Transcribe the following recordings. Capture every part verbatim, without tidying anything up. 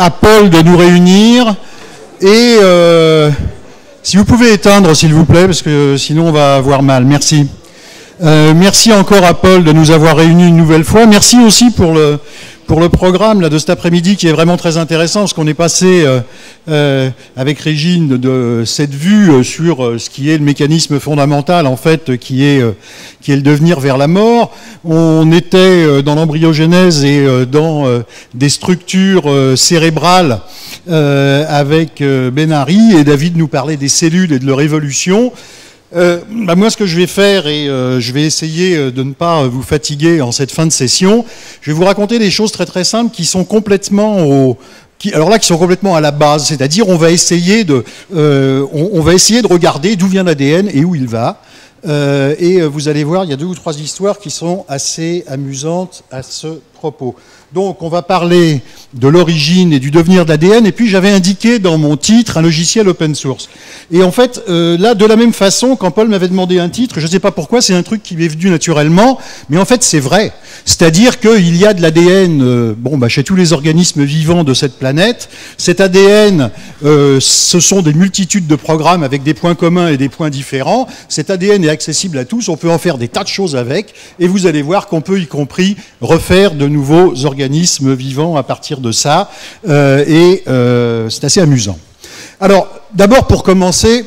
à Paul de nous réunir. Et euh, si vous pouvez éteindre, s'il vous plaît, parce que sinon on va avoir mal. Merci. Euh, merci encore à Paul de nous avoir réunis une nouvelle fois. Merci aussi pour le, pour le programme là, de cet après-midi qui est vraiment très intéressant, parce qu'on est passé euh, euh, avec Régine de, de cette vue sur euh, ce qui est le mécanisme fondamental, en fait, qui est, euh, qui est le devenir vers la mort. On était euh, dans l'embryogenèse et euh, dans euh, des structures euh, cérébrales euh, avec euh, Ben-Ari, et David nous parlait des cellules et de leur évolution. Euh, bah moi, ce que je vais faire, et euh, je vais essayer de ne pas vous fatiguer en cette fin de session, je vais vous raconter des choses très très simples qui sont complètement au... Qui, alors là, qui sont complètement à la base, c'est-à-dire on va essayer de, euh, on, on va essayer de regarder d'où vient l'A D N et où il va. Euh, et vous allez voir, il y a deux ou trois histoires qui sont assez amusantes à ce propos. Donc, on va parler de l'origine et du devenir de l'A D N, et puis j'avais indiqué dans mon titre un logiciel open source. Et en fait, euh, là, de la même façon, quand Paul m'avait demandé un titre, je ne sais pas pourquoi, c'est un truc qui m'est venu naturellement, mais en fait, c'est vrai. C'est-à-dire qu'il y a de l'A D N euh, bon, bah, chez tous les organismes vivants de cette planète. Cet A D N, euh, ce sont des multitudes de programmes avec des points communs et des points différents. Cet A D N est accessible à tous, on peut en faire des tas de choses avec, et vous allez voir qu'on peut y compris refaire de nouveaux organismes vivants à partir de ça, euh, et euh, c'est assez amusant. Alors, d'abord, pour commencer,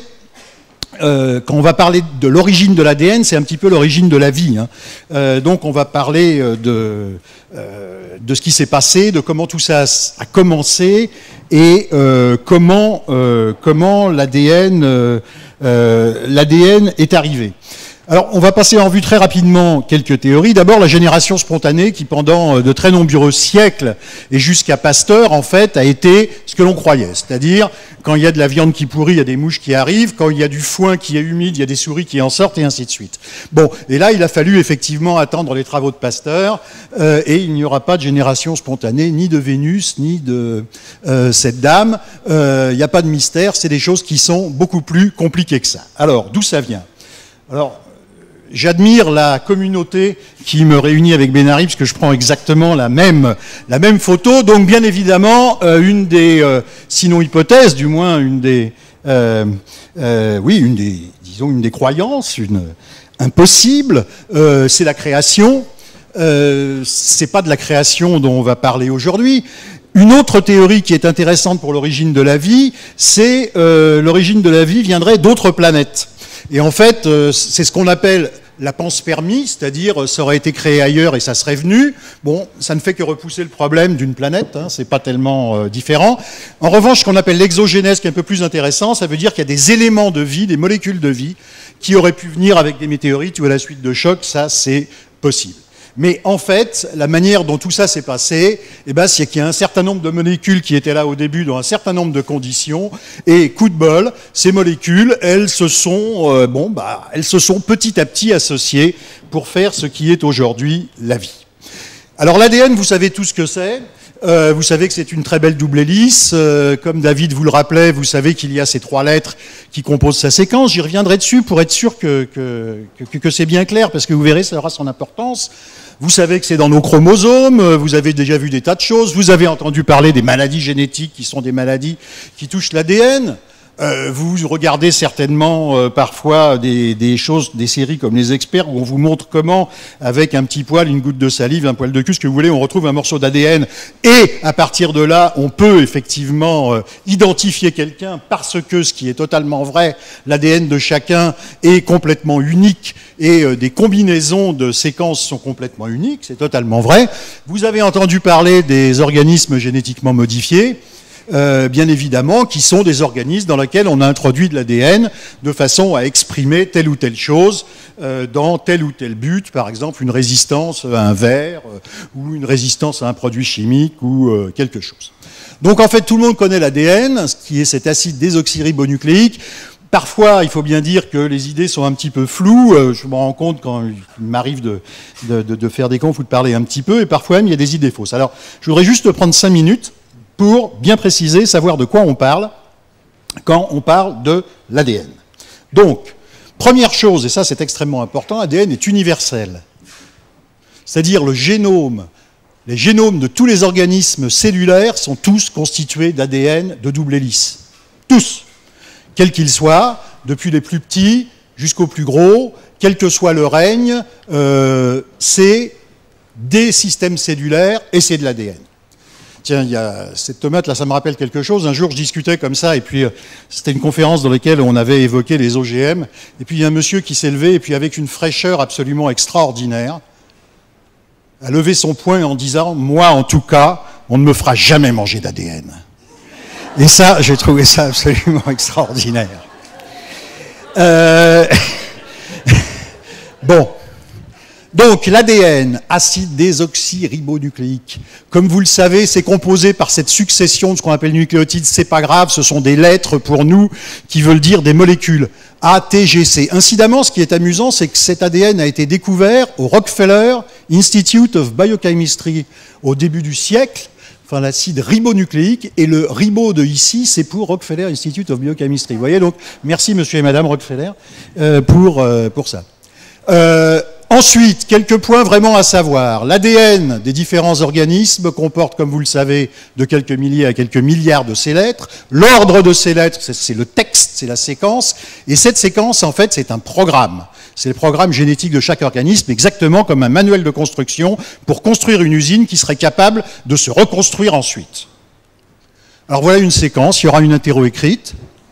euh, quand on va parler de l'origine de l'A D N, c'est un petit peu l'origine de la vie, hein. Euh, donc on va parler de, euh, de ce qui s'est passé, de comment tout ça a commencé, et euh, comment, euh, comment l'A D N, euh, euh, l'A D N est arrivé. Alors, on va passer en vue très rapidement quelques théories. D'abord, la génération spontanée qui, pendant de très nombreux siècles et jusqu'à Pasteur, en fait, a été ce que l'on croyait. C'est-à-dire, quand il y a de la viande qui pourrit, il y a des mouches qui arrivent. Quand il y a du foin qui est humide, il y a des souris qui en sortent, et ainsi de suite. Bon, et là, il a fallu effectivement attendre les travaux de Pasteur, euh, et il n'y aura pas de génération spontanée, ni de Vénus, ni de euh, cette dame. Euh, il n'y a pas de mystère, c'est des choses qui sont beaucoup plus compliquées que ça. Alors, d'où ça vient ? Alors, j'admire la communauté qui me réunit avec Ben-Ari, parce que je prends exactement la même, la même photo. Donc, bien évidemment, euh, une des, euh, sinon hypothèses, du moins une des, euh, euh, oui, une des, disons, une des croyances, une impossible, euh, c'est la création. Euh, c'est pas de la création dont on va parler aujourd'hui. Une autre théorie qui est intéressante pour l'origine de la vie, c'est euh, l'origine de la vie viendrait d'autres planètes. Et en fait, euh, c'est ce qu'on appelle la panspermie, c'est-à-dire ça aurait été créé ailleurs et ça serait venu. Bon, ça ne fait que repousser le problème d'une planète, hein, c'est pas tellement euh, différent. En revanche, ce qu'on appelle l'exogénèse, qui est un peu plus intéressant, ça veut dire qu'il y a des éléments de vie, des molécules de vie, qui auraient pu venir avec des météorites ou à la suite de chocs, ça c'est possible. Mais en fait, la manière dont tout ça s'est passé, eh ben, c'est qu'il y a un certain nombre de molécules qui étaient là au début dans un certain nombre de conditions, et coup de bol, ces molécules, elles se sont, euh, bon, bah, elles se sont petit à petit associées pour faire ce qui est aujourd'hui la vie. Alors l'A D N, vous savez tout ce que c'est. Euh, vous savez que c'est une très belle double hélice. Euh, comme David vous le rappelait, vous savez qu'il y a ces trois lettres qui composent sa séquence. J'y reviendrai dessus pour être sûr que, que, que, que c'est bien clair, parce que vous verrez, ça aura son importance. Vous savez que c'est dans nos chromosomes, vous avez déjà vu des tas de choses, vous avez entendu parler des maladies génétiques qui sont des maladies qui touchent l'A D N. Euh, vous regardez certainement euh, parfois des, des choses, des séries comme Les Experts, où on vous montre comment, avec un petit poil, une goutte de salive, un poil de cul, ce que vous voulez, on retrouve un morceau d'A D N, et à partir de là, on peut effectivement euh, identifier quelqu'un, parce que ce qui est totalement vrai, l'A D N de chacun est complètement unique, et euh, des combinaisons de séquences sont complètement uniques, c'est totalement vrai. Vous avez entendu parler des organismes génétiquement modifiés, Euh, bien évidemment, qui sont des organismes dans lesquels on a introduit de l'A D N de façon à exprimer telle ou telle chose euh, dans tel ou tel but, par exemple une résistance à un ver euh, ou une résistance à un produit chimique ou euh, quelque chose. Donc en fait, tout le monde connaît l'A D N, ce qui est cet acide désoxyribonucléique. Parfois, il faut bien dire que les idées sont un petit peu floues. Euh, je me rends compte quand il m'arrive de, de, de, de faire des confs ou de parler un petit peu, et parfois même il y a des idées fausses. Alors, je voudrais juste prendre cinq minutes pour bien préciser, savoir de quoi on parle quand on parle de l'A D N. Donc, première chose, et ça c'est extrêmement important, l'A D N est universel. C'est-à-dire le génome les génomes de tous les organismes cellulaires sont tous constitués d'A D N de double hélice. Tous, quels qu'ils soient, depuis les plus petits jusqu'aux plus gros, quel que soit le règne, euh, c'est des systèmes cellulaires et c'est de l'A D N. Tiens, il y a cette tomate, là, ça me rappelle quelque chose. Un jour, je discutais comme ça, et puis euh, c'était une conférence dans laquelle on avait évoqué les O G M, et puis il y a un monsieur qui s'est levé, et puis avec une fraîcheur absolument extraordinaire, a levé son poing en disant « Moi, en tout cas, on ne me fera jamais manger d'A D N. » Et ça, j'ai trouvé ça absolument extraordinaire. Euh... Bon. Donc, l'A D N, acide désoxyribonucléique, comme vous le savez, c'est composé par cette succession de ce qu'on appelle nucléotides. C'est pas grave, ce sont des lettres pour nous qui veulent dire des molécules. A, T, G, C. Incidemment, ce qui est amusant, c'est que cet A D N a été découvert au Rockefeller Institute of Biochemistry au début du siècle, enfin l'acide ribonucléique, et le ribo de ici, c'est pour Rockefeller Institute of Biochemistry. Vous voyez, donc, merci monsieur et madame Rockefeller euh, pour, euh, pour ça. Euh, Ensuite, quelques points vraiment à savoir. L'A D N des différents organismes comporte, comme vous le savez, de quelques milliers à quelques milliards de ces lettres. L'ordre de ces lettres, c'est le texte, c'est la séquence. Et cette séquence, en fait, c'est un programme. C'est le programme génétique de chaque organisme, exactement comme un manuel de construction pour construire une usine qui serait capable de se reconstruire ensuite. Alors voilà une séquence, il y aura une interro écrite.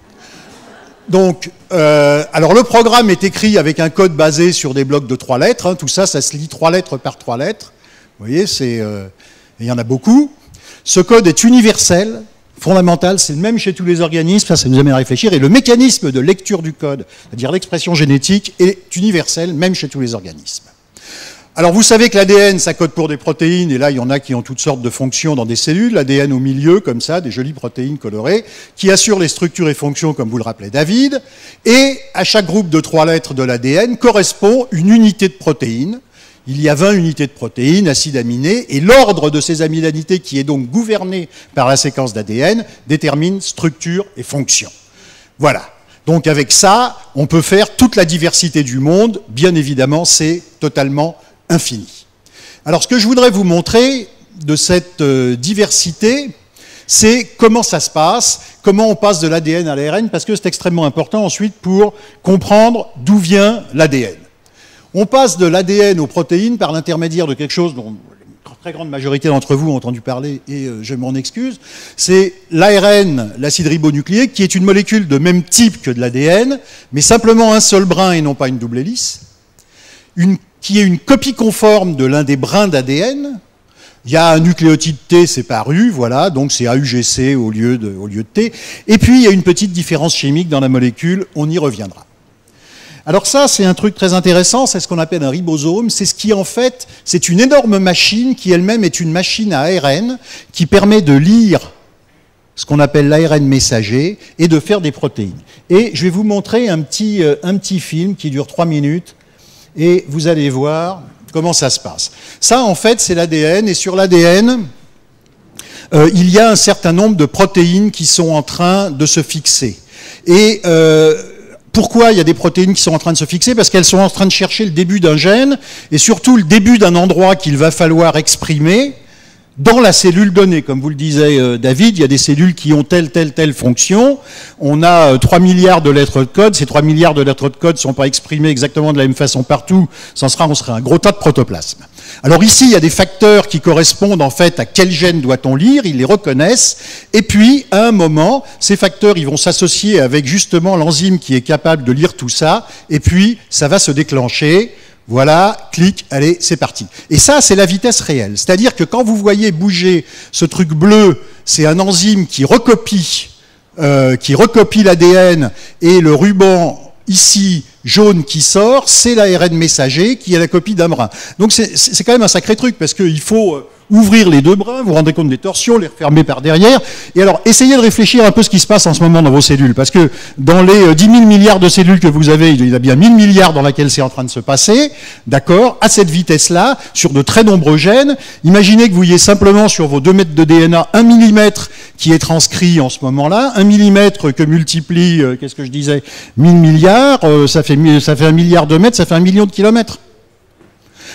Donc, euh, alors le programme est écrit avec un code basé sur des blocs de trois lettres. Hein, tout ça, ça se lit trois lettres par trois lettres. Vous voyez, c'est, euh, il y en a beaucoup. Ce code est universel, fondamental, c'est le même chez tous les organismes. Ça, ça nous amène à réfléchir. Et le mécanisme de lecture du code, c'est-à-dire l'expression génétique, est universel, même chez tous les organismes. Alors vous savez que l'A D N, ça code pour des protéines, et là il y en a qui ont toutes sortes de fonctions dans des cellules, l'A D N au milieu, comme ça, des jolies protéines colorées, qui assurent les structures et fonctions, comme vous le rappelez David, et à chaque groupe de trois lettres de l'A D N correspond une unité de protéines. Il y a vingt unités de protéines, acides aminés, et l'ordre de ces amidanités, qui est donc gouverné par la séquence d'A D N, détermine structure et fonction. Voilà. Donc avec ça, on peut faire toute la diversité du monde, bien évidemment, c'est totalement infini. Alors, ce que je voudrais vous montrer de cette euh, diversité, c'est comment ça se passe, comment on passe de l'A D N à l'A R N, parce que c'est extrêmement important ensuite pour comprendre d'où vient l'A D N. On passe de l'A D N aux protéines par l'intermédiaire de quelque chose dont la très grande majorité d'entre vous ont entendu parler, et euh, je m'en excuse, c'est l'A R N, l'acide ribonucléique, qui est une molécule de même type que de l'A D N, mais simplement un seul brin et non pas une double hélice, une qui est une copie conforme de l'un des brins d'A D N. Il y a un nucléotide T, c'est par U, voilà, donc c'est A U G C au lieu de, au lieu de T. Et puis, il y a une petite différence chimique dans la molécule, on y reviendra. Alors ça, c'est un truc très intéressant, c'est ce qu'on appelle un ribosome, c'est ce qui, en fait, c'est une énorme machine qui elle-même est une machine à A R N qui permet de lire ce qu'on appelle l'A R N messager et de faire des protéines. Et je vais vous montrer un petit, euh, un petit film qui dure trois minutes, et vous allez voir comment ça se passe. Ça, en fait, c'est l'A D N, et sur l'A D N, euh, il y a un certain nombre de protéines qui sont en train de se fixer. Et euh, pourquoi il y a des protéines qui sont en train de se fixer? Parce qu'elles sont en train de chercher le début d'un gène, et surtout le début d'un endroit qu'il va falloir exprimer dans la cellule donnée. Comme vous le disait euh, David, il y a des cellules qui ont telle, telle, telle fonction. On a euh, trois milliards de lettres de code. Ces trois milliards de lettres de code ne sont pas exprimées exactement de la même façon partout. Ça sera, on serait un gros tas de protoplasme. Alors ici, il y a des facteurs qui correspondent en fait à quel gène doit-on lire. Ils les reconnaissent. Et puis, à un moment, ces facteurs, ils vont s'associer avec justement l'enzyme qui est capable de lire tout ça. Et puis, ça va se déclencher. Voilà, clic, allez, c'est parti. Et ça, c'est la vitesse réelle. C'est-à-dire que quand vous voyez bouger ce truc bleu, c'est un enzyme qui recopie, euh, qui recopie l'A D N, et le ruban ici, jaune qui sort, c'est l'A R N messager qui est la copie d'un brin. Donc c'est quand même un sacré truc, parce qu'il faut ouvrir les deux brins, vous vous rendez compte des torsions, les refermer par derrière. Et alors, essayez de réfléchir un peu ce qui se passe en ce moment dans vos cellules, parce que dans les dix mille milliards de cellules que vous avez, il y a bien mille milliards dans laquelle c'est en train de se passer, d'accord, à cette vitesse-là, sur de très nombreux gènes. Imaginez que vous ayez simplement sur vos deux mètres de D N A un millimètre qui est transcrit en ce moment-là, un millimètre que multiplie, euh, qu'est-ce que je disais, mille milliards, euh, ça fait, ça fait un milliard de mètres, ça fait un million de kilomètres.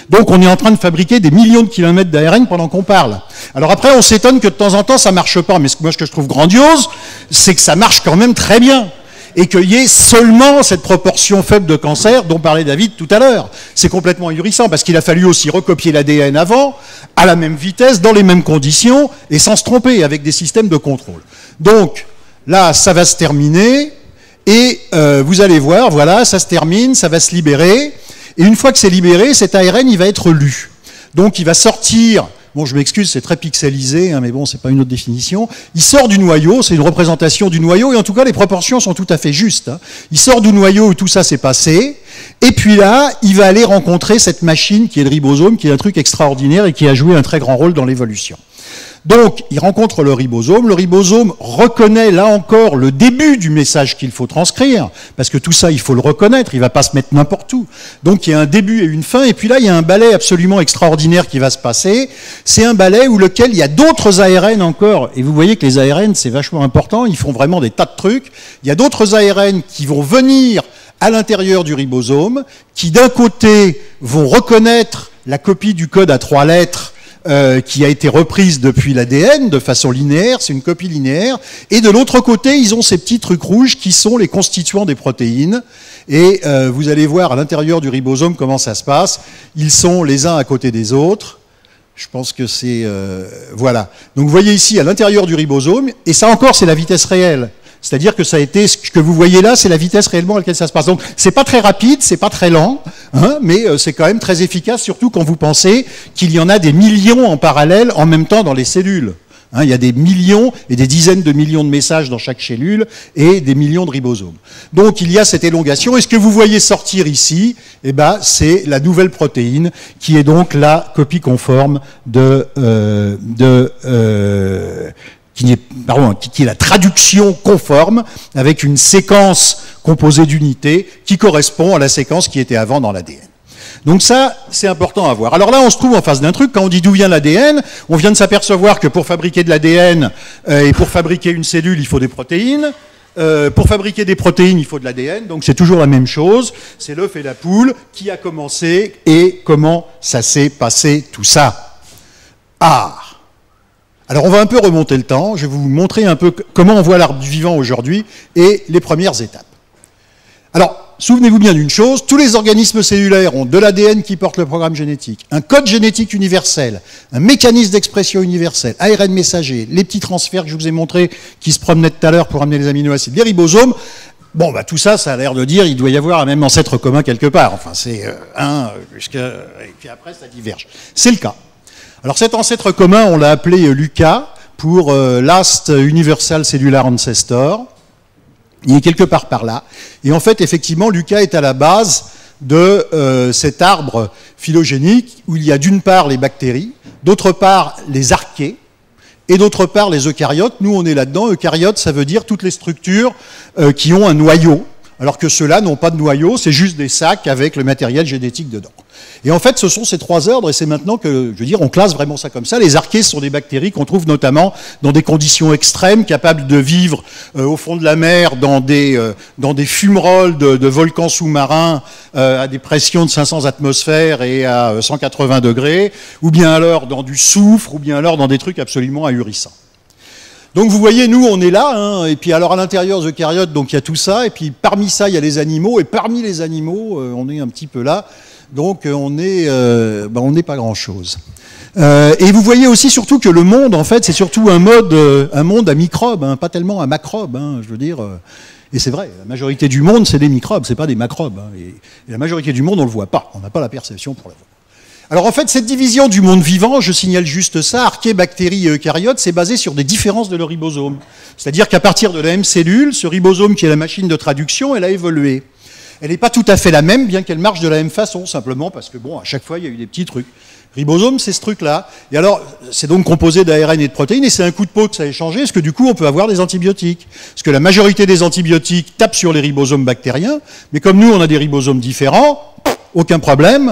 Donc on est en train de fabriquer des millions de kilomètres d'A R N pendant qu'on parle. Alors après, on s'étonne que de temps en temps, ça marche pas. Mais ce que moi, ce que je trouve grandiose, c'est que ça marche quand même très bien. Et qu'il y ait seulement cette proportion faible de cancer dont parlait David tout à l'heure. C'est complètement ahurissant, parce qu'il a fallu aussi recopier l'A D N avant, à la même vitesse, dans les mêmes conditions, et sans se tromper, avec des systèmes de contrôle. Donc, là, ça va se terminer, et euh, vous allez voir, voilà, ça se termine, ça va se libérer, et une fois que c'est libéré, cet A R N, il va être lu. Donc, il va sortir... Bon, je m'excuse, c'est très pixelisé, hein, mais bon, c'est pas une autre définition. Il sort du noyau, c'est une représentation du noyau, et en tout cas, les proportions sont tout à fait justes. Hein. Il sort du noyau où tout ça s'est passé, et puis là, il va aller rencontrer cette machine qui est le ribosome, qui est un truc extraordinaire et qui a joué un très grand rôle dans l'évolution. Donc, il rencontre le ribosome. Le ribosome reconnaît, là encore, le début du message qu'il faut transcrire, parce que tout ça, il faut le reconnaître, il ne va pas se mettre n'importe où. Donc, il y a un début et une fin, et puis là, il y a un balai absolument extraordinaire qui va se passer. C'est un balai où lequel il y a d'autres A R N encore, et vous voyez que les A R N, c'est vachement important, ils font vraiment des tas de trucs. Il y a d'autres A R N qui vont venir à l'intérieur du ribosome, qui d'un côté vont reconnaître la copie du code à trois lettres, Euh, qui a été reprise depuis l'A D N de façon linéaire, c'est une copie linéaire, et de l'autre côté, ils ont ces petits trucs rouges qui sont les constituants des protéines, et euh, vous allez voir à l'intérieur du ribosome comment ça se passe, ils sont les uns à côté des autres, je pense que c'est... Euh, voilà. Donc vous voyez ici, à l'intérieur du ribosome, et ça encore, c'est la vitesse réelle. C'est-à-dire que ça a été, ce que vous voyez là, c'est la vitesse réellement à laquelle ça se passe. Donc, c'est pas très rapide, c'est pas très lent, hein, mais euh, c'est quand même très efficace, surtout quand vous pensez qu'il y en a des millions en parallèle en même temps dans les cellules. Hein, il y a des millions et des dizaines de millions de messages dans chaque cellule et des millions de ribosomes. Donc, il y a cette élongation. Et ce que vous voyez sortir ici, eh ben, c'est la nouvelle protéine qui est donc la copie conforme de... Euh, de euh, Qui est, pardon, qui est la traduction conforme avec une séquence composée d'unités qui correspond à la séquence qui était avant dans l'A D N. Donc ça, c'est important à voir. Alors là, on se trouve en face d'un truc, quand on dit d'où vient l'A D N, on vient de s'apercevoir que pour fabriquer de l'A D N euh, et pour fabriquer une cellule, il faut des protéines. Euh, pour fabriquer des protéines, il faut de l'A D N, donc c'est toujours la même chose. C'est l'œuf et la poule qui a commencé et comment ça s'est passé tout ça. Ah! Alors on va un peu remonter le temps, je vais vous montrer un peu comment on voit l'arbre du vivant aujourd'hui et les premières étapes. Alors, souvenez-vous bien d'une chose, tous les organismes cellulaires ont de l'A D N qui porte le programme génétique, un code génétique universel, un mécanisme d'expression universel, A R N messager, les petits transferts que je vous ai montrés qui se promenaient tout à l'heure pour amener les aminoacides, les ribosomes. Bon, bah tout ça, ça a l'air de dire il doit y avoir un même ancêtre commun quelque part. Enfin, c'est euh, un, jusqu'à, et puis après ça diverge. C'est le cas. Alors cet ancêtre commun, on l'a appelé Lucas pour euh, Last Universal Cellular Ancestor. Il est quelque part par là. Et en fait, effectivement, Lucas est à la base de euh, cet arbre phylogénique où il y a d'une part les bactéries, d'autre part les archées, et d'autre part les eucaryotes. Nous, on est là-dedans. Eucaryotes, ça veut dire toutes les structures euh, qui ont un noyau, alors que ceux-là n'ont pas de noyau, c'est juste des sacs avec le matériel génétique dedans. Et en fait, ce sont ces trois ordres, et c'est maintenant que, je veux dire, on classe vraiment ça comme ça. Les archées sont des bactéries qu'on trouve notamment dans des conditions extrêmes, capables de vivre euh, au fond de la mer, dans des, euh, dans des fumerolles de, de volcans sous-marins euh, à des pressions de cinq cents atmosphères et à cent quatre-vingts degrés, ou bien alors dans du soufre, ou bien alors dans des trucs absolument ahurissants. Donc vous voyez, nous, on est là, hein, et puis alors à l'intérieur des eucaryotes, donc il y a tout ça, et puis parmi ça, il y a les animaux, et parmi les animaux, euh, on est un petit peu là. Donc on est, euh, ben, on n'est pas grand-chose. Euh, et vous voyez aussi surtout que le monde, en fait, c'est surtout un mode, euh, un monde à microbes, hein, pas tellement à macrobes. Hein, je veux dire, euh, et c'est vrai, la majorité du monde, c'est des microbes, c'est pas des macrobes. Hein, et, et la majorité du monde, on le voit pas, on n'a pas la perception pour le voir. Alors en fait, cette division du monde vivant, je signale juste ça, archées, bactéries et eucaryotes, c'est basé sur des différences de leur ribosome. C'est-à-dire qu'à partir de la même cellule, ce ribosome qui est la machine de traduction, elle a évolué. Elle n'est pas tout à fait la même, bien qu'elle marche de la même façon, simplement parce que, bon, à chaque fois, il y a eu des petits trucs. Ribosome, c'est ce truc-là. Et alors, c'est donc composé d'A R N et de protéines, et c'est un coup de peau que ça a changé, parce que du coup, on peut avoir des antibiotiques. Parce que la majorité des antibiotiques tapent sur les ribosomes bactériens, mais comme nous, on a des ribosomes différents, aucun problème.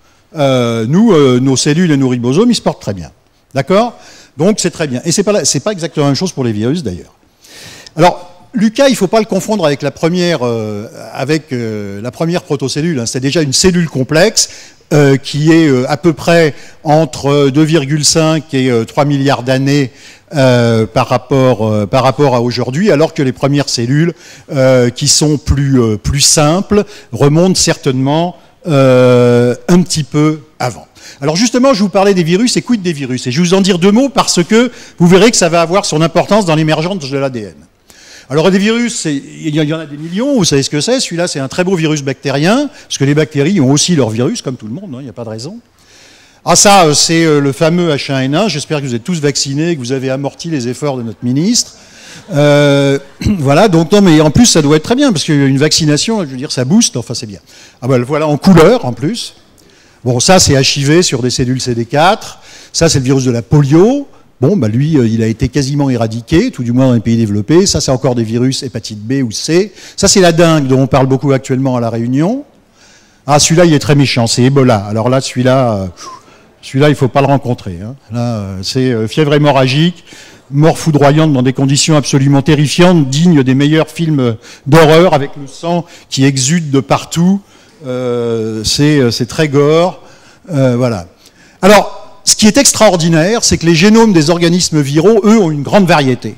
Euh, nous, euh, nos cellules et nos ribosomes, ils se portent très bien. D'accord? Donc, c'est très bien. Et c'est pas, la, c'est pas exactement la même chose pour les virus, d'ailleurs. Alors, l'U K A, il ne faut pas le confondre avec la première, euh, avec, euh, la première protocellule. Hein. C'est déjà une cellule complexe euh, qui est euh, à peu près entre deux virgule cinq et euh, trois milliards d'années euh, par, rapport, euh, par rapport à aujourd'hui, alors que les premières cellules, euh, qui sont plus, euh, plus simples, remontent certainement euh, un petit peu avant. Alors justement, je vous parlais des virus, et quid des virus? Et je vais vous en dire deux mots parce que vous verrez que ça va avoir son importance dans l'émergence de l'A D N. Alors des virus, il y en a des millions, vous savez ce que c'est. Celui-là, c'est un très beau virus bactérien, parce que les bactéries ont aussi leur virus, comme tout le monde, il n'y a pas de raison. Ah ça, c'est le fameux H un N un. J'espère que vous êtes tous vaccinés, que vous avez amorti les efforts de notre ministre. Euh, voilà, donc non, mais en plus, ça doit être très bien, parce qu'une vaccination, je veux dire, ça booste, enfin c'est bien. Ah ben voilà, en couleur, en plus. Bon, ça, c'est H I V sur des cellules C D quatre. Ça, c'est le virus de la polio. Bon, bah lui, il a été quasiment éradiqué, tout du moins dans les pays développés. Ça, c'est encore des virus hépatite B ou C. Ça, c'est la dengue, dont on parle beaucoup actuellement à La Réunion. Ah, celui-là, il est très méchant, c'est Ebola. Alors là, celui-là, celui-là, il ne faut pas le rencontrer. Hein. Là, c'est fièvre hémorragique, mort foudroyante dans des conditions absolument terrifiantes, dignes des meilleurs films d'horreur, avec le sang qui exude de partout. Euh, c'est très gore. Euh, voilà. Alors, ce qui est extraordinaire, c'est que les génomes des organismes viraux, eux, ont une grande variété.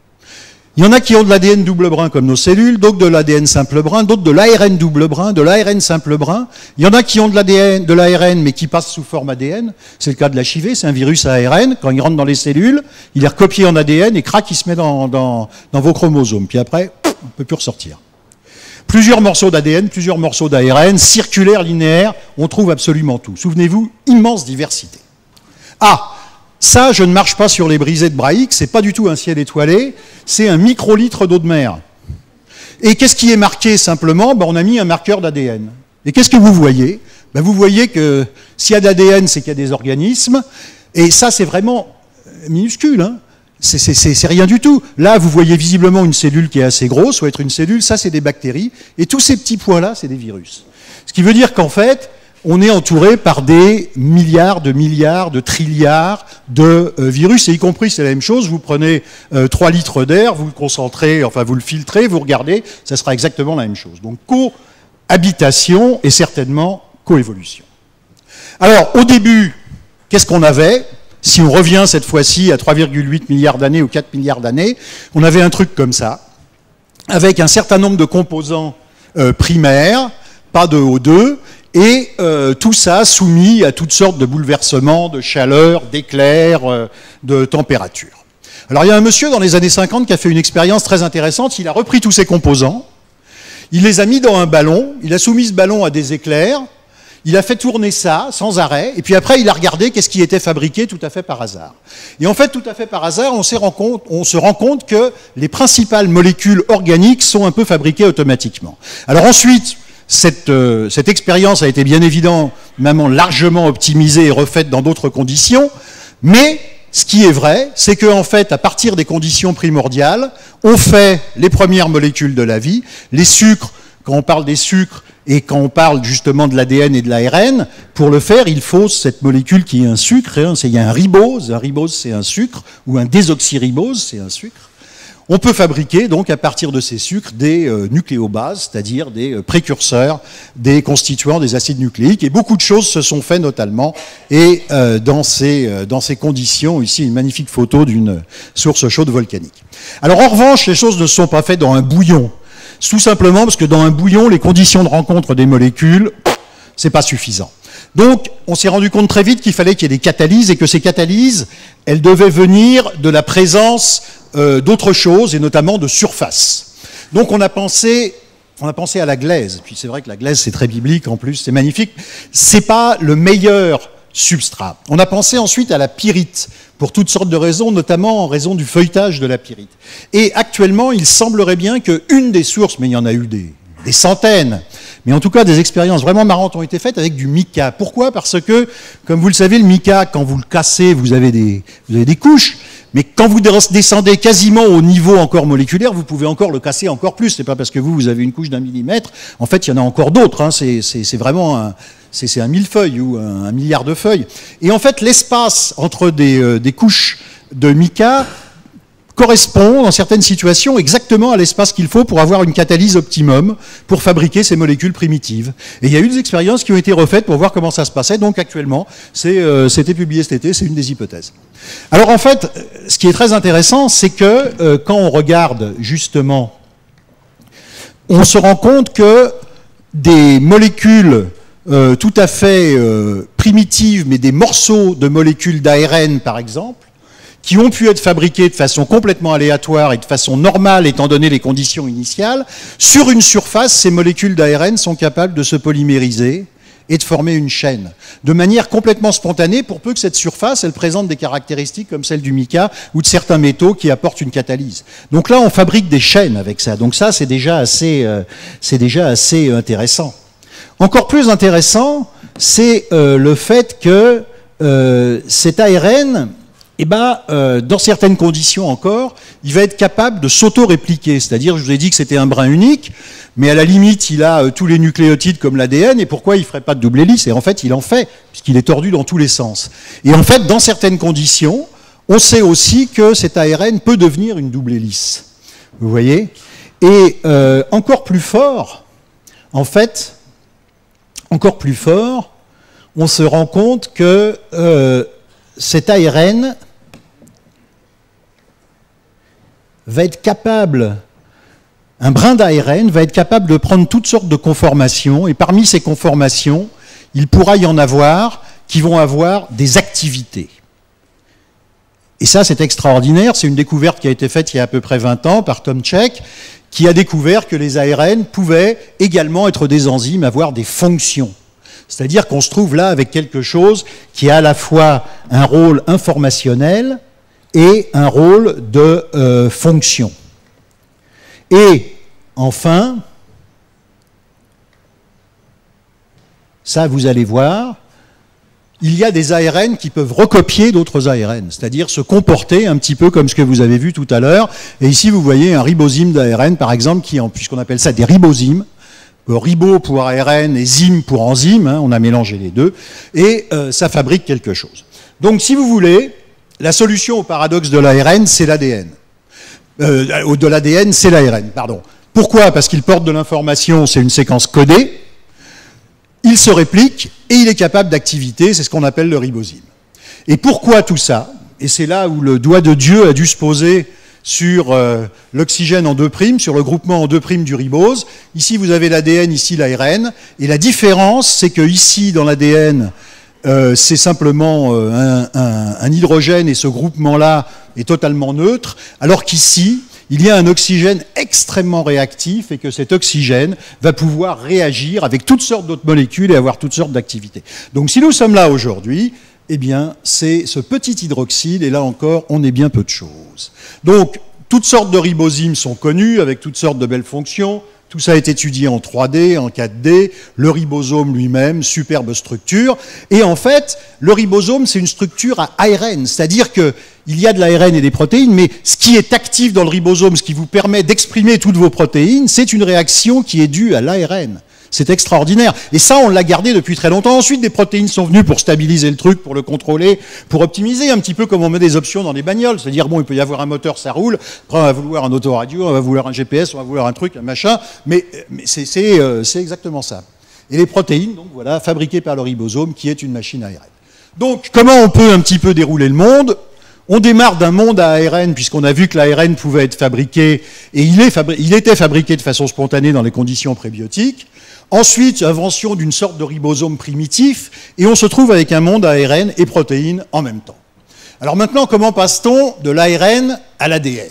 Il y en a qui ont de l'A D N double brin comme nos cellules, d'autres de l'A D N simple brin, d'autres de l'A R N double brin, de l'A R N simple brin. Il y en a qui ont de l'A D N, de l'A R N, mais qui passent sous forme A D N. C'est le cas de l'H I V, c'est un virus A R N. Quand il rentre dans les cellules, il est recopié en A D N et crac, il se met dans, dans, dans vos chromosomes. Puis après, on ne peut plus ressortir. Plusieurs morceaux d'A D N, plusieurs morceaux d'A R N, circulaires, linéaires, on trouve absolument tout. Souvenez-vous, immense diversité. Ah, ça, je ne marche pas sur les brisées de Braic, c'est pas du tout un ciel étoilé, c'est un microlitre d'eau de mer. Et qu'est-ce qui est marqué simplement? Ben, on a mis un marqueur d'A D N. Et qu'est-ce que vous voyez? Ben, vous voyez que s'il y a de l'A D N, c'est qu'il y a des organismes, et ça, c'est vraiment minuscule, hein. C'est rien du tout. Là, vous voyez visiblement une cellule qui est assez grosse, ou être une cellule, ça, c'est des bactéries, et tous ces petits points-là, c'est des virus. Ce qui veut dire qu'en fait, on est entouré par des milliards de milliards de trilliards de euh, virus, et y compris, c'est la même chose, vous prenez euh, trois litres d'air, vous le concentrez, enfin vous le filtrez, vous regardez, ça sera exactement la même chose. Donc cohabitation et certainement coévolution. Alors, au début, qu'est-ce qu'on avait? Si on revient cette fois-ci à trois virgule huit milliards d'années ou quatre milliards d'années, on avait un truc comme ça, avec un certain nombre de composants euh, primaires, pas de O deux, et euh, tout ça soumis à toutes sortes de bouleversements, de chaleur, d'éclairs, euh, de température. Alors il y a un monsieur dans les années cinquante qui a fait une expérience très intéressante, il a repris tous ces composants, il les a mis dans un ballon, il a soumis ce ballon à des éclairs, il a fait tourner ça sans arrêt, et puis après il a regardé qu'est-ce qui était fabriqué tout à fait par hasard. Et en fait, tout à fait par hasard, on, rend compte, on se rend compte que les principales molécules organiques sont un peu fabriquées automatiquement. Alors ensuite, Cette, euh, cette expérience a été bien évidemment largement optimisée et refaite dans d'autres conditions, mais ce qui est vrai, c'est qu'en fait, à partir des conditions primordiales, on fait les premières molécules de la vie, les sucres, quand on parle des sucres et quand on parle justement de l'A D N et de l'A R N, pour le faire, il faut cette molécule qui est un sucre, hein, il y a un ribose, un ribose c'est un sucre, ou un désoxyribose, c'est un sucre. On peut fabriquer donc à partir de ces sucres des euh, nucléobases, c'est-à-dire des euh, précurseurs, des constituants des acides nucléiques, et beaucoup de choses se sont faites notamment, et euh, dans, ces, euh, dans ces conditions, ici une magnifique photo d'une source chaude volcanique. Alors en revanche, les choses ne sont pas faites dans un bouillon, tout simplement parce que dans un bouillon, les conditions de rencontre des molécules, c'est pas suffisant. Donc, on s'est rendu compte très vite qu'il fallait qu'il y ait des catalyses et que ces catalyses, elles devaient venir de la présence euh, d'autres choses et notamment de surface. Donc, on a pensé, on a pensé à la glaise. Puis c'est vrai que la glaise, c'est très biblique en plus, c'est magnifique. C'est pas le meilleur substrat. On a pensé ensuite à la pyrite pour toutes sortes de raisons, notamment en raison du feuilletage de la pyrite. Et actuellement, il semblerait bien qu'une des sources, mais il y en a eu des, des centaines, mais en tout cas, des expériences vraiment marrantes ont été faites avec du mica. Pourquoi? Parce que, comme vous le savez, le mica, quand vous le cassez, vous avez des, vous avez des couches, mais quand vous descendez quasiment au niveau encore moléculaire, vous pouvez encore le casser encore plus. C'est pas parce que vous, vous avez une couche d'un millimètre. En fait, il y en a encore d'autres. Hein. C'est vraiment un, c'est un millefeuille ou un, un milliard de feuilles. Et en fait, l'espace entre des, euh, des couches de mica correspond, dans certaines situations, exactement à l'espace qu'il faut pour avoir une catalyse optimum pour fabriquer ces molécules primitives. Et il y a eu des expériences qui ont été refaites pour voir comment ça se passait. Donc actuellement, c'est, euh, c'était publié cet été, c'est une des hypothèses. Alors en fait, ce qui est très intéressant, c'est que euh, quand on regarde justement, on se rend compte que des molécules euh, tout à fait euh, primitives, mais des morceaux de molécules d'A R N par exemple, qui ont pu être fabriqués de façon complètement aléatoire et de façon normale, étant donné les conditions initiales, sur une surface, ces molécules d'A R N sont capables de se polymériser et de former une chaîne, de manière complètement spontanée, pour peu que cette surface, elle présente des caractéristiques comme celle du mica ou de certains métaux qui apportent une catalyse. Donc là, on fabrique des chaînes avec ça. Donc ça, c'est déjà assez, euh, c'est déjà assez intéressant. Encore plus intéressant, c'est euh, le fait que euh, cet A R N... eh ben, euh, dans certaines conditions encore, il va être capable de s'auto-répliquer. C'est-à-dire, je vous ai dit que c'était un brin unique, mais à la limite, il a euh, tous les nucléotides comme l'A D N, et pourquoi il ne ferait pas de double hélice? Et en fait, il en fait, puisqu'il est tordu dans tous les sens. Et en fait, dans certaines conditions, on sait aussi que cet A R N peut devenir une double hélice. Vous voyez? Et euh, encore plus fort, en fait, encore plus fort, on se rend compte que euh, cet A R N va être capable, un brin d'A R N va être capable de prendre toutes sortes de conformations, et parmi ces conformations, il pourra y en avoir qui vont avoir des activités. Et ça, c'est extraordinaire, c'est une découverte qui a été faite il y a à peu près vingt ans par Tomczyk, qui a découvert que les A R N pouvaient également être des enzymes, avoir des fonctions. C'est-à-dire qu'on se trouve là avec quelque chose qui a à la fois un rôle informationnel et un rôle de euh, fonction. Et enfin, ça vous allez voir, il y a des A R N qui peuvent recopier d'autres A R N, c'est-à-dire se comporter un petit peu comme ce que vous avez vu tout à l'heure. Et ici vous voyez un ribozyme d'A R N par exemple, qui, puisqu'on appelle ça des ribozymes, ribo pour A R N et zyme pour enzyme, hein, on a mélangé les deux, et euh, ça fabrique quelque chose. Donc si vous voulez, la solution au paradoxe de l'A R N, c'est l'A D N. Euh, de l'A D N, c'est l'A R N, pardon. Pourquoi? Parce qu'il porte de l'information, c'est une séquence codée, il se réplique, et il est capable d'activité, c'est ce qu'on appelle le ribozyme. Et pourquoi tout ça? Et c'est là où le doigt de Dieu a dû se poser sur euh, l'oxygène en deux primes, sur le groupement en deux primes du ribose. Ici, vous avez l'A D N, ici l'A R N. Et la différence, c'est que ici, dans l'A D N, euh, c'est simplement euh, un, un, un hydrogène, et ce groupement-là est totalement neutre, alors qu'ici, il y a un oxygène extrêmement réactif, et que cet oxygène va pouvoir réagir avec toutes sortes d'autres molécules et avoir toutes sortes d'activités. Donc si nous sommes là aujourd'hui, eh bien, c'est ce petit hydroxyle, et là encore, on est bien peu de choses. Donc, toutes sortes de ribozymes sont connus, avec toutes sortes de belles fonctions. Tout ça est étudié en trois D, en quatre D. Le ribosome lui-même, superbe structure. Et en fait, le ribosome, c'est une structure à A R N, c'est-à-dire qu'il y a de l'A R N et des protéines, mais ce qui est actif dans le ribosome, ce qui vous permet d'exprimer toutes vos protéines, c'est une réaction qui est due à l'A R N. C'est extraordinaire. Et ça, on l'a gardé depuis très longtemps. Ensuite, des protéines sont venues pour stabiliser le truc, pour le contrôler, pour optimiser, un petit peu comme on met des options dans des bagnoles. C'est-à-dire, bon, il peut y avoir un moteur, ça roule. Après, on va vouloir un autoradio, on va vouloir un G P S, on va vouloir un truc, un machin. Mais, mais c'est, c'est, euh, c'est exactement ça. Et les protéines, donc voilà, fabriquées par le ribosome, qui est une machine A R N. Donc, comment on peut un petit peu dérouler le monde? On démarre d'un monde à A R N, puisqu'on a vu que l'A R N pouvait être fabriqué, et il, est fabri- il était fabriqué de façon spontanée dans les conditions prébiotiques. Ensuite, invention d'une sorte de ribosome primitif, et on se trouve avec un monde A R N et protéines en même temps. Alors maintenant, comment passe-t-on de l'A R N à l'A D N?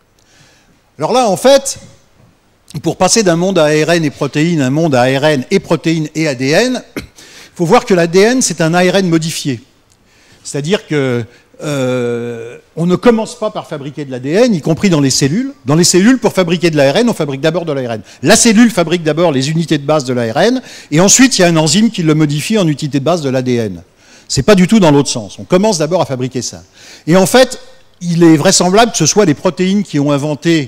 Alors là, en fait, pour passer d'un monde à A R N et protéines à un monde à A R N et protéines et A D N, il faut voir que l'A D N, c'est un A R N modifié. C'est-à-dire que Euh, on ne commence pas par fabriquer de l'A D N, y compris dans les cellules. Dans les cellules, pour fabriquer de l'A R N, on fabrique d'abord de l'A R N. La cellule fabrique d'abord les unités de base de l'A R N, et ensuite, il y a un enzyme qui le modifie en unité de base de l'A D N. C'est pas du tout dans l'autre sens. On commence d'abord à fabriquer ça. Et en fait, il est vraisemblable que ce soit les protéines qui ont inventé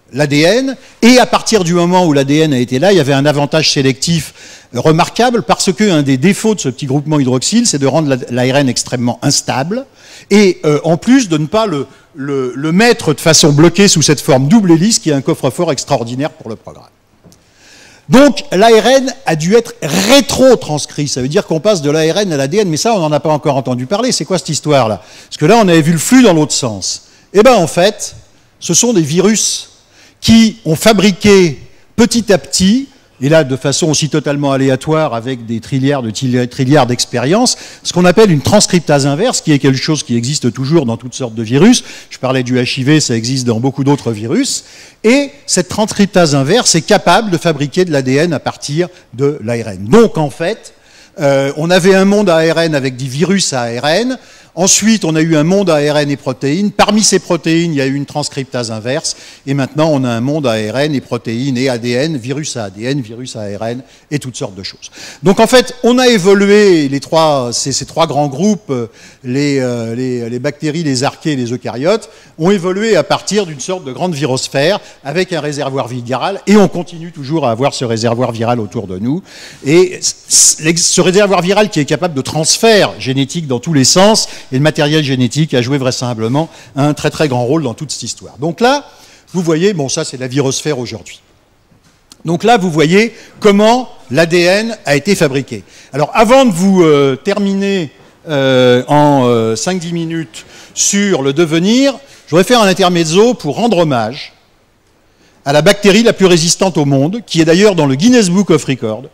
l'A D N, et à partir du moment où l'A D N a été là, il y avait un avantage sélectif remarquable, parce qu'un des défauts de ce petit groupement hydroxyle, c'est de rendre l'A R N extrêmement instable, et euh, en plus de ne pas le, le, le mettre de façon bloquée sous cette forme double hélice, qui est un coffre-fort extraordinaire pour le programme. Donc l'A R N a dû être rétro-transcrit, ça veut dire qu'on passe de l'A R N à l'A D N, mais ça on n'en a pas encore entendu parler, c'est quoi cette histoire-là? Parce que là on avait vu le flux dans l'autre sens. Eh bien en fait, ce sont des virus qui ont fabriqué petit à petit, et là de façon aussi totalement aléatoire avec des trilliards de trilliards d'expériences, ce qu'on appelle une transcriptase inverse, qui est quelque chose qui existe toujours dans toutes sortes de virus. Je parlais du H I V, ça existe dans beaucoup d'autres virus. Et cette transcriptase inverse est capable de fabriquer de l'A D N à partir de l'A R N. Donc en fait, euh, on avait un monde A R N avec des virus A R N. Ensuite, on a eu un monde A R N et protéines. Parmi ces protéines, il y a eu une transcriptase inverse. Et maintenant, on a un monde A R N et protéines et A D N, virus à A D N, virus à A R N et toutes sortes de choses. Donc, en fait, on a évolué les trois, ces, ces trois grands groupes, les, euh, les, les bactéries, les archées et les eucaryotes, ont évolué à partir d'une sorte de grande virosphère avec un réservoir viral. Et on continue toujours à avoir ce réservoir viral autour de nous. Et ce réservoir viral qui est capable de transfert génétique dans tous les sens, et le matériel génétique a joué vraisemblablement un très très grand rôle dans toute cette histoire. Donc là, vous voyez, bon ça c'est la virosphère aujourd'hui. Donc là, vous voyez comment l'A D N a été fabriqué. Alors avant de vous euh, terminer euh, en euh, cinq dix minutes sur le devenir, je voudrais faire un intermezzo pour rendre hommage à la bactérie la plus résistante au monde, qui est d'ailleurs dans le Guinness Book of Records,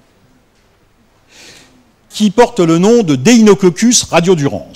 qui porte le nom de Deinococcus radiodurans.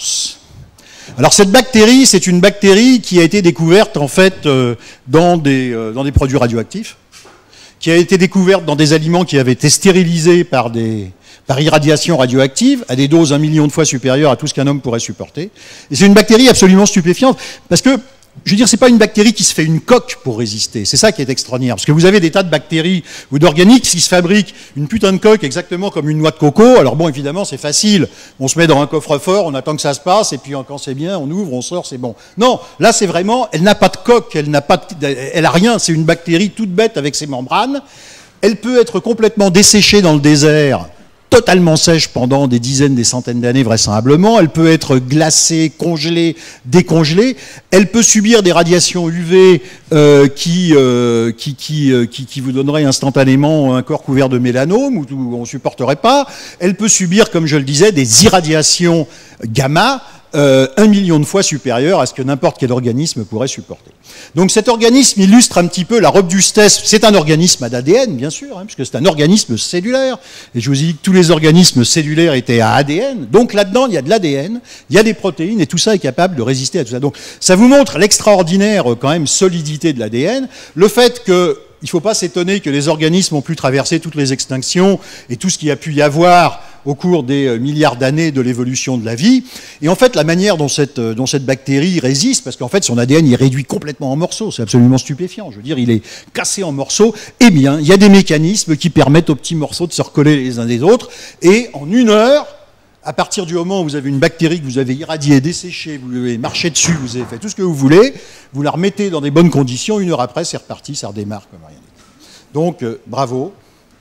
Alors cette bactérie, c'est une bactérie qui a été découverte en fait euh, dans, des, euh, dans des produits radioactifs, qui a été découverte dans des aliments qui avaient été stérilisés par, des, par irradiation radioactive, à des doses un million de fois supérieures à tout ce qu'un homme pourrait supporter. Et c'est une bactérie absolument stupéfiante, parce que je veux dire, c'est pas une bactérie qui se fait une coque pour résister. C'est ça qui est extraordinaire. Parce que vous avez des tas de bactéries ou d'organiques qui se fabriquent une putain de coque exactement comme une noix de coco. Alors bon, évidemment, c'est facile. On se met dans un coffre-fort, on attend que ça se passe, et puis quand c'est bien, on ouvre, on sort, c'est bon. Non, là, c'est vraiment, elle n'a pas de coque, elle n'a pas de, elle a rien. C'est une bactérie toute bête avec ses membranes. Elle peut être complètement desséchée dans le désert, totalement sèche pendant des dizaines, des centaines d'années vraisemblablement. Elle peut être glacée, congelée, décongelée. Elle peut subir des radiations U V euh, qui, euh, qui, qui, euh, qui, qui vous donneraient instantanément un corps couvert de mélanome ou où on ne supporterait pas. Elle peut subir, comme je le disais, des irradiations gamma euh, un million de fois supérieures à ce que n'importe quel organisme pourrait supporter. Donc cet organisme illustre un petit peu la robustesse. C'est un organisme à A D N, bien sûr, hein, puisque c'est un organisme cellulaire. Et je vous ai dit que tous les organismes cellulaires étaient à A D N. Donc là-dedans, il y a de l'A D N, il y a des protéines, et tout ça est capable de résister à tout ça. Donc ça vous montre l'extraordinaire, quand même, solidité de l'A D N. Le fait que il ne faut pas s'étonner que les organismes ont pu traverser toutes les extinctions et tout ce qu'il y a pu y avoir au cours des milliards d'années de l'évolution de la vie. Et en fait, la manière dont cette, dont cette bactérie résiste, parce qu'en fait, son A D N il est réduit complètement en morceaux, c'est absolument stupéfiant. Je veux dire, il est cassé en morceaux. Eh bien, il y a des mécanismes qui permettent aux petits morceaux de se recoller les uns des autres. Et en une heure, à partir du moment où vous avez une bactérie que vous avez irradiée, desséchée, vous avez marché dessus, vous avez fait tout ce que vous voulez, vous la remettez dans des bonnes conditions, une heure après, c'est reparti, ça redémarre comme rien. Donc, euh, bravo.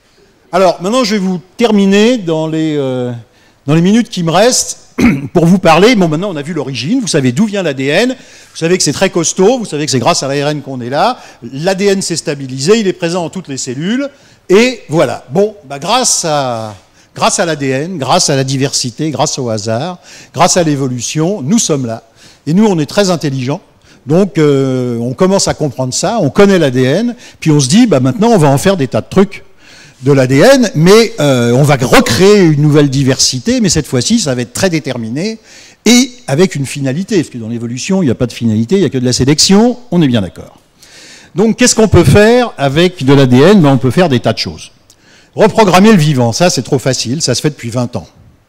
Alors, maintenant, je vais vous terminer dans les, euh, dans les minutes qui me restent pour vous parler. Bon, maintenant, on a vu l'origine, vous savez d'où vient l'A D N, vous savez que c'est très costaud, vous savez que c'est grâce à l'A R N qu'on est là, l'A D N s'est stabilisé, il est présent dans toutes les cellules, et voilà. Bon, bah, grâce à... Grâce à l'A D N, grâce à la diversité, grâce au hasard, grâce à l'évolution, nous sommes là. Et nous, on est très intelligents. Donc, euh, on commence à comprendre ça, on connaît l'A D N, puis on se dit, bah, maintenant, on va en faire des tas de trucs de l'A D N, mais euh, on va recréer une nouvelle diversité, mais cette fois-ci, ça va être très déterminé, et avec une finalité, parce que dans l'évolution, il n'y a pas de finalité, il n'y a que de la sélection, on est bien d'accord. Donc, qu'est-ce qu'on peut faire avec de l'A D N? Ben, on peut faire des tas de choses. Reprogrammer le vivant, ça c'est trop facile, ça se fait depuis vingt ans.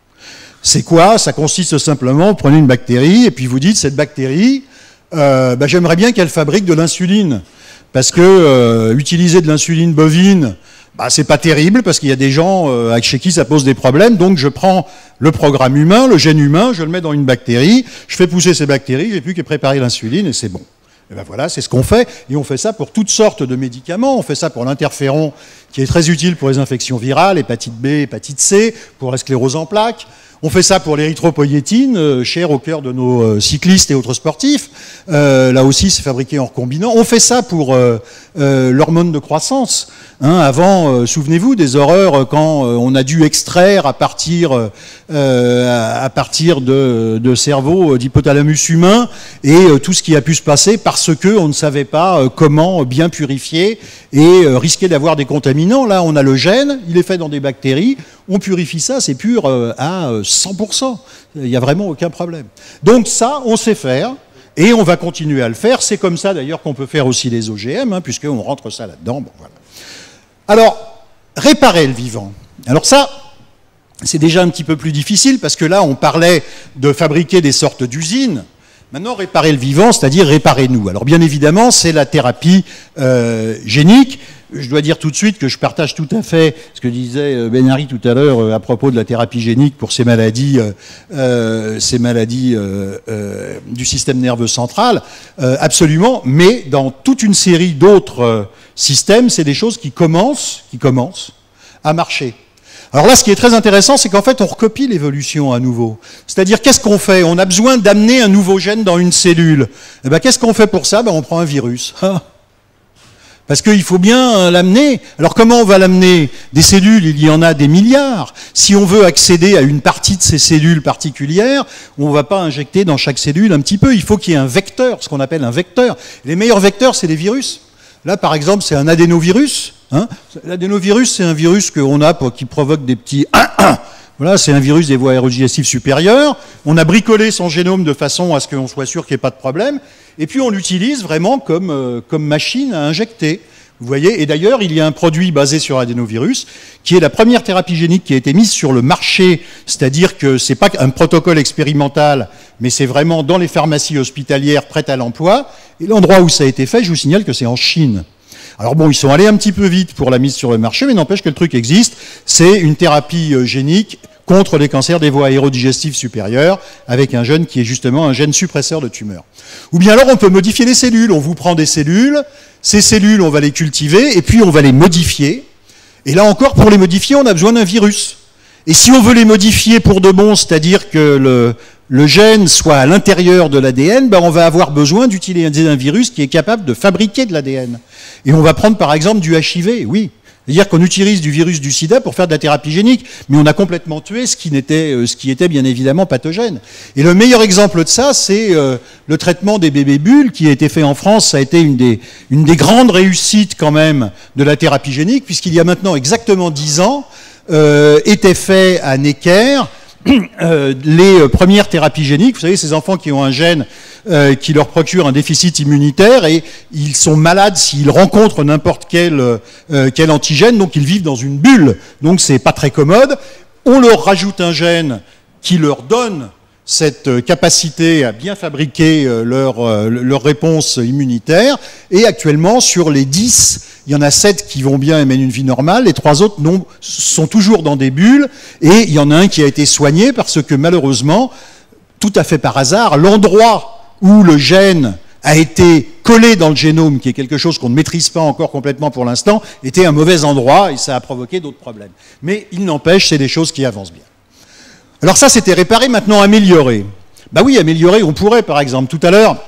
C'est quoi? Ça consiste simplement, vous prenez une bactérie et puis vous dites, cette bactérie, euh, bah, j'aimerais bien qu'elle fabrique de l'insuline. Parce que euh, utiliser de l'insuline bovine, bah, c'est pas terrible, parce qu'il y a des gens euh, chez qui ça pose des problèmes. Donc je prends le programme humain, le gène humain, je le mets dans une bactérie, je fais pousser ces bactéries, j'ai plus qu'à préparer l'insuline et c'est bon. Et ben voilà, c'est ce qu'on fait, et on fait ça pour toutes sortes de médicaments. On fait ça pour l'interféron, qui est très utile pour les infections virales, hépatite B, hépatite C, pour la sclérose en plaques. On fait ça pour l'érythropoïétine, euh, chère au cœur de nos euh, cyclistes et autres sportifs. Euh, là aussi, c'est fabriqué en recombinant. On fait ça pour euh, euh, l'hormone de croissance. Hein, avant, euh, souvenez-vous des horreurs quand euh, on a dû extraire à partir, euh, à partir de, de cerveau d'hypothalamus humain et euh, tout ce qui a pu se passer parce qu'on ne savait pas euh, comment bien purifier et euh, risquer d'avoir des contaminants. Là, on a le gène, il est fait dans des bactéries. On purifie ça, c'est pur euh, à cent pour cent. Il n'y a vraiment aucun problème. Donc ça, on sait faire, et on va continuer à le faire. C'est comme ça, d'ailleurs, qu'on peut faire aussi les O G M, hein, puisqu'on rentre ça là-dedans. Bon, voilà. Alors, réparer le vivant. Alors ça, c'est déjà un petit peu plus difficile, parce que là, on parlait de fabriquer des sortes d'usines. Maintenant, réparer le vivant, c'est-à-dire réparer-nous. Alors, bien évidemment, c'est la thérapie euh, génique. Je dois dire tout de suite que je partage tout à fait ce que disait Ben-Ari tout à l'heure à propos de la thérapie génique pour ces maladies, euh, ces maladies euh, euh, du système nerveux central, euh, absolument. Mais dans toute une série d'autres euh, systèmes, c'est des choses qui commencent, qui commencent à marcher. Alors là, ce qui est très intéressant, c'est qu'en fait, on recopie l'évolution à nouveau. C'est-à-dire, qu'est-ce qu'on fait? On a besoin d'amener un nouveau gène dans une cellule. Eh ben, qu'est-ce qu'on fait pour ça? Ben, on prend un virus. Parce qu'il faut bien l'amener. Alors comment on va l'amener? Des cellules, il y en a des milliards. Si on veut accéder à une partie de ces cellules particulières, on ne va pas injecter dans chaque cellule un petit peu. Il faut qu'il y ait un vecteur, ce qu'on appelle un vecteur. Les meilleurs vecteurs, c'est les virus. Là, par exemple, c'est un adénovirus. Hein. L'adénovirus, c'est un virus qu'on a pour, qui provoque des petits... Voilà, c'est un virus des voies aérodigestives supérieures. On a bricolé son génome de façon à ce qu'on soit sûr qu'il n'y ait pas de problème. Et puis on l'utilise vraiment comme, euh, comme machine à injecter. Vous voyez, et d'ailleurs, il y a un produit basé sur adénovirus qui est la première thérapie génique qui a été mise sur le marché, c'est-à-dire que ce n'est pas un protocole expérimental, mais c'est vraiment dans les pharmacies hospitalières prêtes à l'emploi. Et l'endroit où ça a été fait, je vous signale que c'est en Chine. Alors bon, ils sont allés un petit peu vite pour la mise sur le marché, mais n'empêche que le truc existe. C'est une thérapie génique contre les cancers des voies aérodigestives supérieures, avec un gène qui est justement un gène suppresseur de tumeurs. Ou bien alors on peut modifier les cellules. On vous prend des cellules, ces cellules, on va les cultiver, et puis on va les modifier. Et là encore, pour les modifier, on a besoin d'un virus. Et si on veut les modifier pour de bon, c'est-à-dire que le, le gène soit à l'intérieur de l'A D N, ben on va avoir besoin d'utiliser un virus qui est capable de fabriquer de l'A D N. Et on va prendre par exemple du H I V, oui. C'est-à-dire qu'on utilise du virus du sida pour faire de la thérapie génique, mais on a complètement tué ce qui, n'était, euh, ce qui était bien évidemment pathogène. Et le meilleur exemple de ça, c'est euh, le traitement des bébés bulles qui a été fait en France. Ça a été une des, une des grandes réussites quand même de la thérapie génique, puisqu'il y a maintenant exactement dix ans, euh, était fait à Necker euh, les premières thérapies géniques. Vous savez, ces enfants qui ont un gène Euh, qui leur procure un déficit immunitaire et ils sont malades s'ils rencontrent n'importe quel, euh, quel antigène, donc ils vivent dans une bulle, donc c'est pas très commode. On leur rajoute un gène qui leur donne cette capacité à bien fabriquer euh, leur, euh, leur réponse immunitaire, et actuellement sur les dix, il y en a sept qui vont bien et mènent une vie normale, les trois autres non, sont toujours dans des bulles, et il y en a un qui a été soigné parce que malheureusement, tout à fait par hasard, l'endroit où le gène a été collé dans le génome, qui est quelque chose qu'on ne maîtrise pas encore complètement pour l'instant, était un mauvais endroit et ça a provoqué d'autres problèmes. Mais il n'empêche, c'est des choses qui avancent bien. Alors ça, c'était réparé, maintenant amélioré. Ben oui, amélioré, on pourrait, par exemple. Tout à l'heure,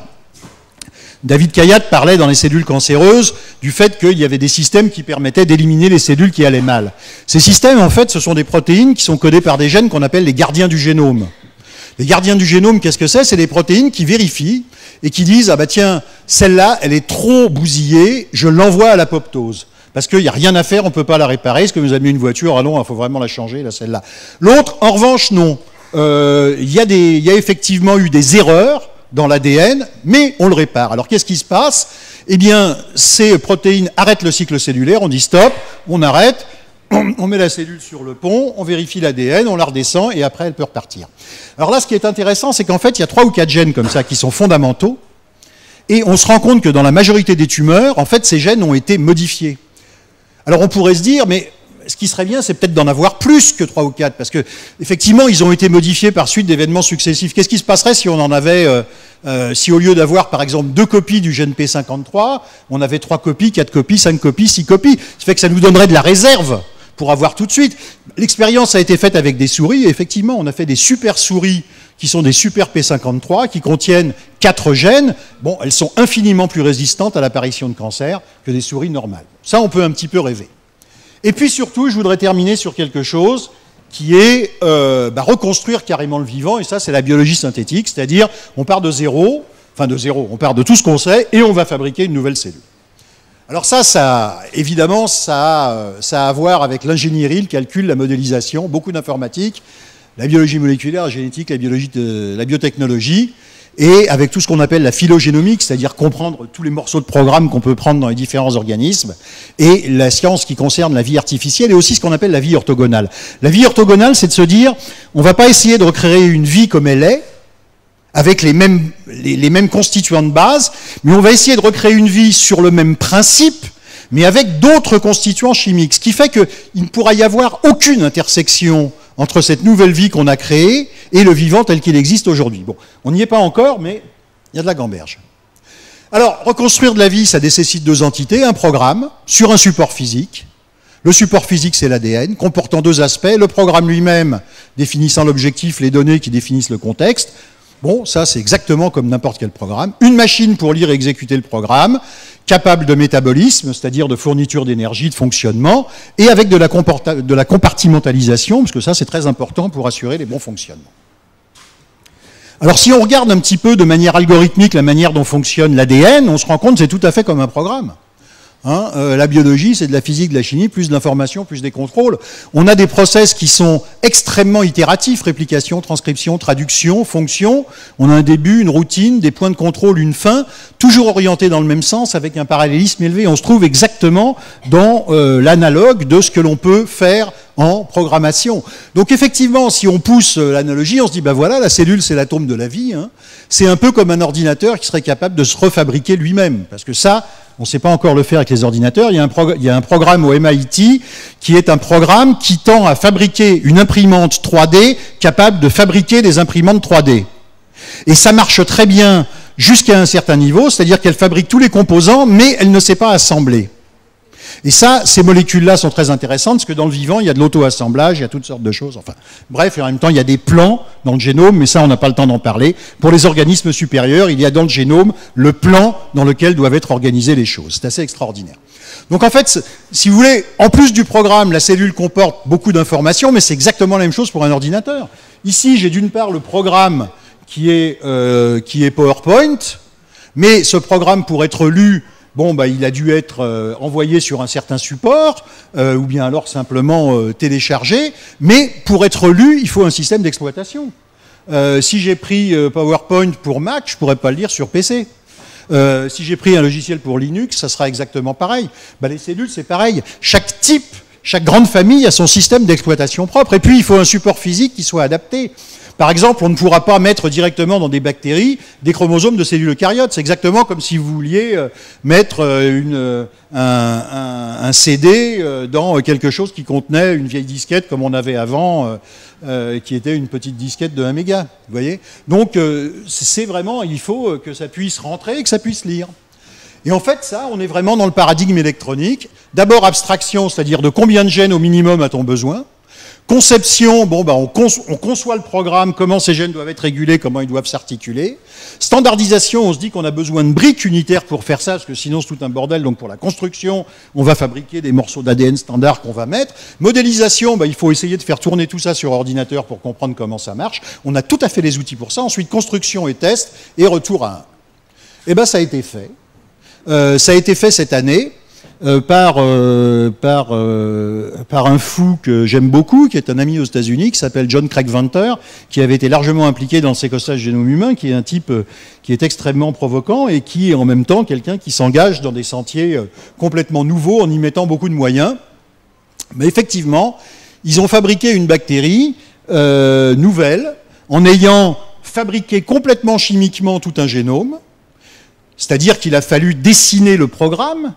David Kayat parlait dans les cellules cancéreuses du fait qu'il y avait des systèmes qui permettaient d'éliminer les cellules qui allaient mal. Ces systèmes, en fait, ce sont des protéines qui sont codées par des gènes qu'on appelle les gardiens du génome. Les gardiens du génome, qu'est-ce que c'est? C'est des protéines qui vérifient et qui disent « Ah bah tiens, celle-là, elle est trop bousillée, je l'envoie à l'apoptose. » Parce qu'il n'y a rien à faire, on ne peut pas la réparer. Est-ce que vous avez mis une voiture? Ah non, il faut vraiment la changer, là, celle-là. L'autre, en revanche, non. Euh, il y a des, il y a effectivement eu des erreurs dans l'A D N, mais on le répare. Alors qu'est-ce qui se passe? Eh bien, ces protéines arrêtent le cycle cellulaire, on dit stop, on arrête, on met la cellule sur le pont, on vérifie l'A D N, on la redescend et après elle peut repartir. Alors là, ce qui est intéressant, c'est qu'en fait, il y a trois ou quatre gènes comme ça qui sont fondamentaux et on se rend compte que dans la majorité des tumeurs, en fait, ces gènes ont été modifiés. Alors on pourrait se dire, mais ce qui serait bien, c'est peut-être d'en avoir plus que trois ou quatre, parce que effectivement, ils ont été modifiés par suite d'événements successifs. Qu'est-ce qui se passerait si on en avait, euh, euh, si au lieu d'avoir, par exemple, deux copies du gène P cinquante-trois, on avait trois copies, quatre copies, cinq copies, six copies? Ça fait que ça nous donnerait de la réserve pour avoir tout de suite. L'expérience a été faite avec des souris, et effectivement, on a fait des super souris qui sont des super P cinquante-trois, qui contiennent quatre gènes. Bon, elles sont infiniment plus résistantes à l'apparition de cancer que des souris normales. Ça, on peut un petit peu rêver. Et puis surtout, je voudrais terminer sur quelque chose qui est euh, bah, reconstruire carrément le vivant, et ça, c'est la biologie synthétique, c'est-à-dire on part de zéro, enfin de zéro, on part de tout ce qu'on sait, et on va fabriquer une nouvelle cellule. Alors ça, ça évidemment, ça a, ça a à voir avec l'ingénierie, le calcul, la modélisation, beaucoup d'informatique, la biologie moléculaire, la génétique, la, biologie de, la biotechnologie, et avec tout ce qu'on appelle la phylogénomique, c'est-à-dire comprendre tous les morceaux de programme qu'on peut prendre dans les différents organismes, et la science qui concerne la vie artificielle, et aussi ce qu'on appelle la vie orthogonale. La vie orthogonale, c'est de se dire, on ne va pas essayer de recréer une vie comme elle est, avec les mêmes, les, les mêmes constituants de base, mais on va essayer de recréer une vie sur le même principe, mais avec d'autres constituants chimiques, ce qui fait qu'il ne pourra y avoir aucune intersection entre cette nouvelle vie qu'on a créée et le vivant tel qu'il existe aujourd'hui. Bon, on n'y est pas encore, mais il y a de la gamberge. Alors, reconstruire de la vie, ça nécessite deux entités, un programme sur un support physique. Le support physique, c'est l'A D N, comportant deux aspects. Le programme lui-même, définissant l'objectif, les données qui définissent le contexte. Bon, ça, c'est exactement comme n'importe quel programme. Une machine pour lire et exécuter le programme, capable de métabolisme, c'est-à-dire de fourniture d'énergie, de fonctionnement, et avec de la, de la compartimentalisation, parce que ça, c'est très important pour assurer les bons fonctionnements. Alors, si on regarde un petit peu de manière algorithmique la manière dont fonctionne l'A D N, on se rend compte que c'est tout à fait comme un programme. Hein, euh, la biologie, c'est de la physique, de la chimie, plus de l'information, plus des contrôles. On a des process qui sont extrêmement itératifs, réplication, transcription, traduction, fonction. On a un début, une routine, des points de contrôle, une fin, toujours orientés dans le même sens, avec un parallélisme élevé. On se trouve exactement dans euh, l'analogue de ce que l'on peut faire en programmation. Donc effectivement, si on pousse l'analogie, on se dit, ben voilà, la cellule, c'est l'atome de la vie. Hein. C'est un peu comme un ordinateur qui serait capable de se refabriquer lui-même. Parce que ça, on ne sait pas encore le faire avec les ordinateurs. Il y a un, progr- il y a un programme au M I T qui est un programme qui tend à fabriquer une imprimante trois D capable de fabriquer des imprimantes trois D. Et ça marche très bien jusqu'à un certain niveau, c'est-à-dire qu'elle fabrique tous les composants, mais elle ne sait pas assembler. Et ça, ces molécules-là sont très intéressantes, parce que dans le vivant, il y a de l'auto-assemblage, il y a toutes sortes de choses. Enfin, bref, et en même temps, il y a des plans dans le génome, mais ça, on n'a pas le temps d'en parler. Pour les organismes supérieurs, il y a dans le génome le plan dans lequel doivent être organisées les choses. C'est assez extraordinaire. Donc en fait, si vous voulez, en plus du programme, la cellule comporte beaucoup d'informations, mais c'est exactement la même chose pour un ordinateur. Ici, j'ai d'une part le programme qui est, euh, qui est PowerPoint, mais ce programme, pour être lu, bon, bah, il a dû être euh, envoyé sur un certain support, euh, ou bien alors simplement euh, téléchargé, mais pour être lu, il faut un système d'exploitation. Euh, si j'ai pris euh, PowerPoint pour Mac, je ne pourrais pas le lire sur P C. Euh, si j'ai pris un logiciel pour Linux, ça sera exactement pareil. Bah, les cellules, c'est pareil. Chaque type, chaque grande famille a son système d'exploitation propre, et puis il faut un support physique qui soit adapté. Par exemple, on ne pourra pas mettre directement dans des bactéries des chromosomes de cellules eucaryotes. C'est exactement comme si vous vouliez mettre une, un, un, un C D dans quelque chose qui contenait une vieille disquette comme on avait avant, euh, qui était une petite disquette de un méga. Vous voyez ? Donc, c'est vraiment, il faut que ça puisse rentrer et que ça puisse lire. Et en fait, ça, on est vraiment dans le paradigme électronique. D'abord, abstraction, c'est-à-dire de combien de gènes au minimum a-t-on besoin ? Conception, bon, ben on, conço- on conçoit le programme, comment ces gènes doivent être régulés, comment ils doivent s'articuler. Standardisation, on se dit qu'on a besoin de briques unitaires pour faire ça, parce que sinon c'est tout un bordel. Donc pour la construction, on va fabriquer des morceaux d'A D N standards qu'on va mettre. Modélisation, ben, il faut essayer de faire tourner tout ça sur ordinateur pour comprendre comment ça marche. On a tout à fait les outils pour ça. Ensuite, construction et test, et retour à un. Eh bien, ça a été fait. Euh, ça a été fait cette année. Euh, par, euh, par, euh, par un fou que j'aime beaucoup, qui est un ami aux États-Unis, qui s'appelle John Craig Venter, qui avait été largement impliqué dans le séquestrage du génome humain, qui est un type euh, qui est extrêmement provoquant et qui est en même temps quelqu'un qui s'engage dans des sentiers euh, complètement nouveaux en y mettant beaucoup de moyens. Mais effectivement, ils ont fabriqué une bactérie euh, nouvelle en ayant fabriqué complètement chimiquement tout un génome, c'est-à-dire qu'il a fallu dessiner le programme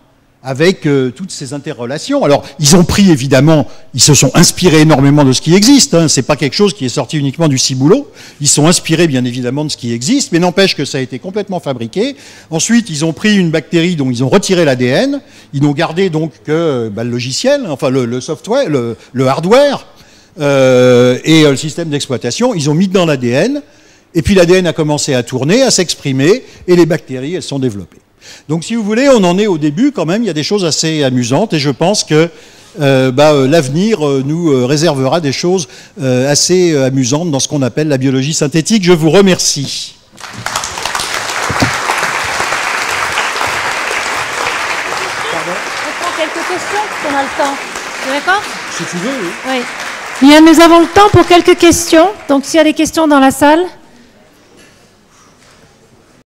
avec euh, toutes ces interrelations. Alors, ils ont pris, évidemment, ils se sont inspirés énormément de ce qui existe, hein. C'est pas quelque chose qui est sorti uniquement du ciboulot. Ils sont inspirés, bien évidemment, de ce qui existe, mais n'empêche que ça a été complètement fabriqué. Ensuite, ils ont pris une bactérie dont ils ont retiré l'A D N. Ils n'ont gardé donc que bah, le logiciel, enfin le, le software, le, le hardware euh, et euh, le système d'exploitation. Ils ont mis dedans l'A D N, et puis l'A D N a commencé à tourner, à s'exprimer, et les bactéries, elles sont développées. Donc, si vous voulez, on en est au début quand même. Il y a des choses assez amusantes et je pense que euh, bah, euh, l'avenir euh, nous euh, réservera des choses euh, assez euh, amusantes dans ce qu'on appelle la biologie synthétique. Je vous remercie. Pardon ? On prend quelques questions, si on a le temps. D'accord ? Si tu veux, oui. Oui. Bien, nous avons le temps pour quelques questions. Donc, s'il y a des questions dans la salle.